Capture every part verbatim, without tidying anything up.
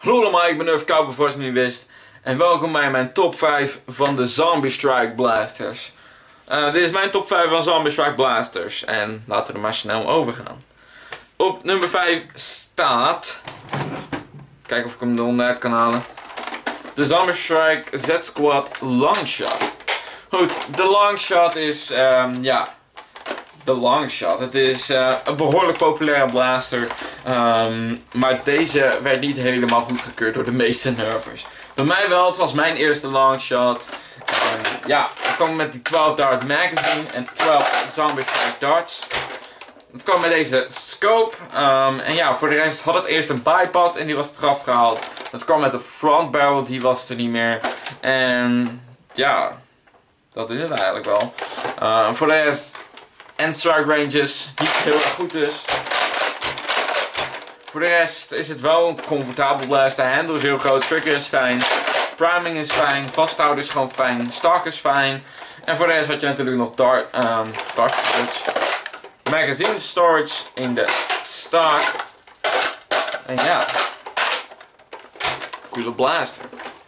Hallo allemaal, ik ben Nerf Cowboy voor als je het niet wist. En welkom bij mijn top vijf van de Zombie Strike Blasters. Uh, dit is mijn top vijf van Zombie Strike Blasters. En laten we er maar snel over gaan. Op nummer vijf staat... Kijk of ik hem eronderuit kan halen. De Zombie Strike Z-Squad Longshot. Goed, de Longshot is... Um, ja... De Longshot. Het is uh, een behoorlijk populaire blaster. Um, maar deze werd niet helemaal goedgekeurd door de meeste nervers. Door mij wel, het was mijn eerste Longshot. Um, ja, het kwam met die twaalf dart magazine en twaalf Zombie Strike darts. Het kwam met deze scope. Um, en ja, voor de rest had het eerst een bipod en die was eraf gehaald. Het kwam met de front barrel, die was er niet meer. En ja, dat is het eigenlijk wel. Uh, voor de rest... En strike ranges, niet heel erg goed dus. Voor de rest is het wel een comfortabel blaster. De handle is heel groot, trigger is fijn. Priming is fijn, vasthouden is gewoon fijn. Stock is fijn. En voor de rest had je natuurlijk nog dart, um, dart storage. Magazine storage in de stock. En ja, coole blaster.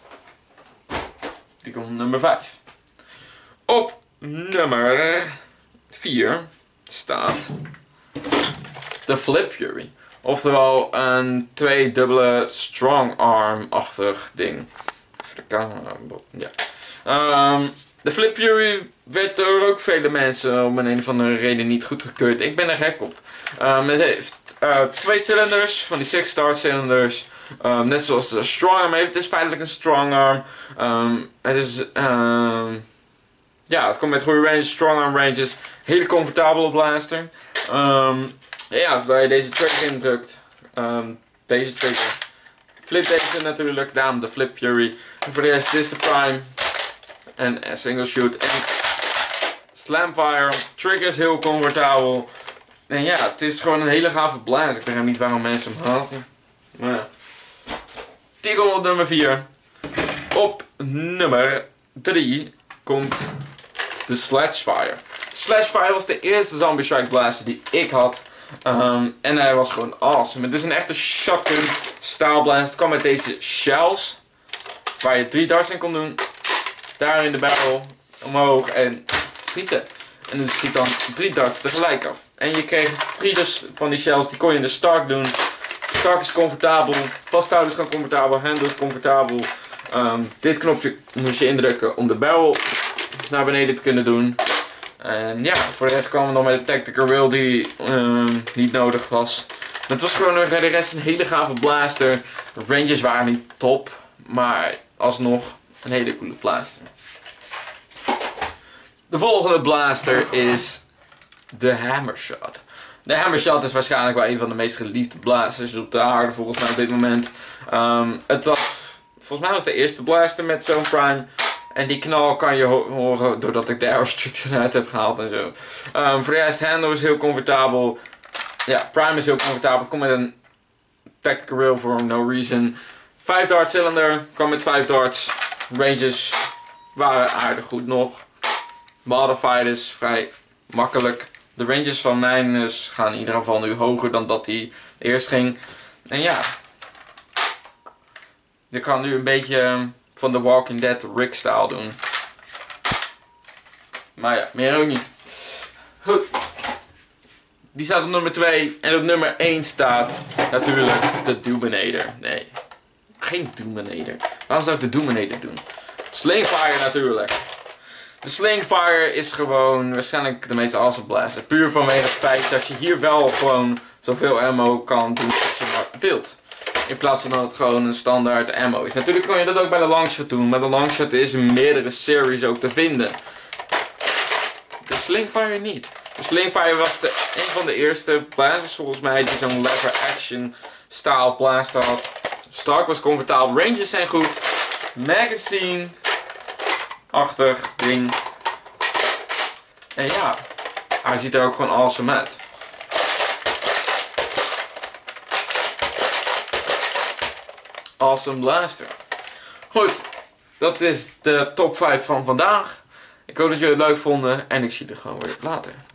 Die komt op nummer vijf. Op nummer vier staat de Flip Fury. Oftewel een tweedubbele strong arm-achtig ding. Even de camera. Ja. Um, de Flip Fury werd door ook vele mensen om een, een of andere reden niet goedgekeurd. Ik ben er gek op. Um, het heeft uh, twee cilinders, van die six star cilinders. Um, net zoals de strong arm heeft. Het is feitelijk een strong arm. Um, het is... Um, Ja, het komt met goede range, strong arm ranges, hele comfortabele blaster. Um, ja, zodra je deze trigger indrukt, um, deze trigger, flip deze natuurlijk, daarom de Flip Fury. En voor de rest, dit is de prime, en single shoot, en slamfire, trigger is heel comfortabel. En ja, het is gewoon een hele gave blaster. Ik begrijp niet waarom mensen hem haten. Maar ja. Die komt op nummer vier. Op nummer drie komt... de Slashfire. De Slashfire was de eerste Zombie Strike Blaster die ik had. Um, en hij was gewoon awesome. Het is een echte shotgun style blaster. Het kwam met deze shells. Waar je drie darts in kon doen. Daar in de barrel. Omhoog en schieten. En het schiet dan drie darts tegelijk af. En je kreeg drie dus van die shells. Die kon je in de start doen. Start is comfortabel. Vasthouden is gewoon comfortabel. Handle is comfortabel. Um, dit knopje moest je indrukken om de barrel naar beneden te kunnen doen. En ja, voor de rest kwamen we nog met de tactical rail die um, niet nodig was. Het was gewoon de rest een hele gave blaster. De ranges waren niet top, maar alsnog een hele coole blaster. De volgende blaster is de Hammershot. De Hammershot is waarschijnlijk wel een van de meest geliefde blasters op de aarde volgens mij op dit moment. Um, het was, volgens mij was het de eerste blaster met zo'n prime. En die knal kan je ho horen doordat ik de arrow restrictor eruit heb gehaald en zo. Um, voor de rest, handle is heel comfortabel. Ja, prime is heel comfortabel. Het komt met een tactical rail for no reason. vijf dart cylinder, kwam met vijf darts. Ranges waren aardig goed nog. Modified is vrij makkelijk. De ranges van mijn dus gaan in ieder geval nu hoger dan dat die eerst ging. En ja, je kan nu een beetje... van The Walking Dead Rick style doen. Maar ja, meer ook niet. Goed. Die staat op nummer twee. En op nummer één staat natuurlijk de Doominator. Nee, geen Doominator. Waarom zou ik de Doominator doen? Slingfire natuurlijk. De Slingfire is gewoon waarschijnlijk de meest awesome blaster. Puur vanwege het feit dat je hier wel gewoon zoveel ammo kan doen als je maar wilt. In plaats van dat het gewoon een standaard ammo is. Natuurlijk kan je dat ook bij de Longshot doen. Maar de Longshot is in meerdere series ook te vinden. De Slingfire niet. De Slingfire was de, een van de eerste blasters volgens mij die zo'n lever action style blaster had. Stock was comfortabel. Ranges zijn goed. Magazine. Achtig ding. En ja. Hij ziet er ook gewoon awesome uit. Awesome blaster. Goed, dat is de top vijf van vandaag. Ik hoop dat jullie het leuk vonden en ik zie je gewoon weer later.